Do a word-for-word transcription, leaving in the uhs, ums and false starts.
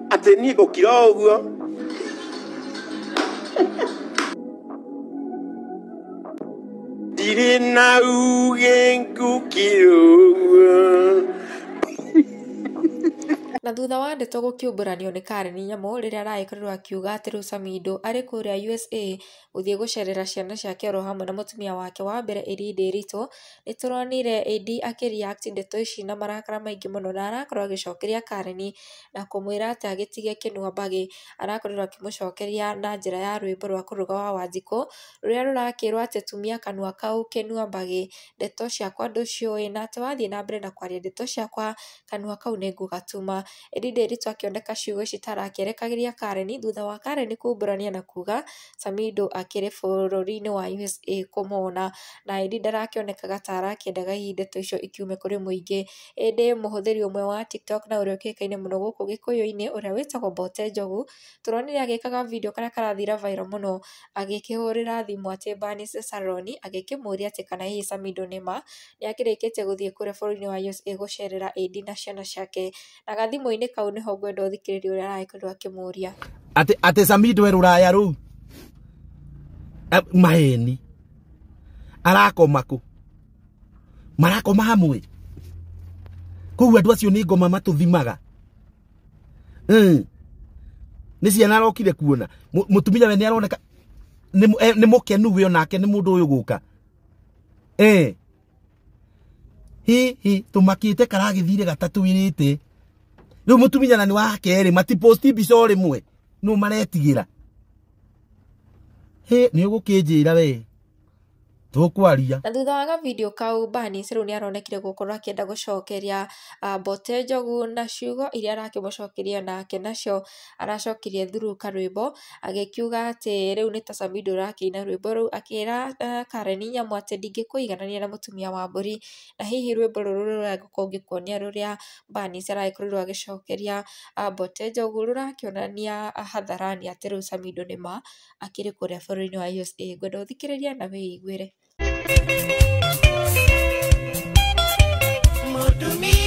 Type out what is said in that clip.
ati ni gukira uguo ndiri na uge ngukira uguo. Na thutha wa ndeto gukiumburanio ni Karen Nyamu riria araikorirwo akiuga ati riu Samido ari kuria U S A guthie gucerera ciana ciake ro hamwe na mutumia wake wa mbere Irindi Rito, nituronire Edi akireact ndeto ici na marakara maingi muno na arakorwo agicokeria Karen na kumwira ati agitige kinua bagi. Arakorirwo akimucokeria na njira ya rwimbo rwa kuruga wa Wanjiku ruria rurakirwo ati tumia kanua kau kinua bagi, ndeto ciakwa nduciui na ati wathie na mbere na kwaria ndeto ciakwa kanua kau ni ngugatuma. Irindi Rito akioneka ciugo citarakerekagĩria Karen thutha wa Karen kumburania na kuga Samido akiri bũrũri-inĩ wa U S A kumona, na Edi ndarakĩonekaga ta arakĩendaga hihi ndeto icio ikiume kũrĩ mũingĩ. Ĩndĩ mũhũthĩri ũmwe wa TikTok na ũrĩa ũkĩkaine mũno gũkũ gĩkũyũ-inĩ ũrĩa wĩtagwo Mbote Njogu, tũronire agĩkaga video karĩa karathira viral mũno agĩkĩhũrĩra thimũ atĩ Bernice Salon agĩkĩmũria atĩ kana hihi Samido nĩma nĩakĩrĩkĩtie gũthiĩ kũrĩa bũrũri-inĩ wa U S A gũcerera Edi na ciana ciake, na gathimũ-inĩ kau nĩho ngwenda ũthikĩrĩrie ũrĩa aragĩkorwo akĩmũria ati ati Samido e rũraya rũu maheni arakoma kũ, marakoma hamwe kũu andũ acio nĩ ngoma matũthimaga nĩ ciana arokire kuona mũtumia we nĩ aroneka nĩ mũkenu we onake nĩ mũndũ ũyũ gũka eh hi hi tũmakĩte karagĩthire gatatũ wirĩte rĩu mũtumia na nĩ wa kerĩ matiposti mbica o rĩmwe no maretigĩra he nĩ ũgũkĩnjĩra we tukwaria. Na thutha wa video kau Bernice rĩu nĩ aronekire gũkorwo akĩenda gũcokeria Mbote Njogu na ciugo iria arakĩmũcokeria nake nacio aracokirie through karwĩmbo agĩkiuga atĩ rĩu nĩ ta Samido ũrakĩina rwĩmbo rũu, akĩra Karen Nyamu atĩ ndingĩkũiganania na mũtumia wa mbũri, na hihi rwĩmbo rũrũ rũragĩkorwo ngĩkuonia rũrĩa Bernice aragĩkorirwo agĩcokeria Mbote Njogu rũrakĩonania hadharani atĩ rĩu Samido nĩma akĩrĩ kũrĩa bũrũri-inĩ wa U S A. Ngwenda ũthikĩrĩrie na wĩiguĩre. Mũtumia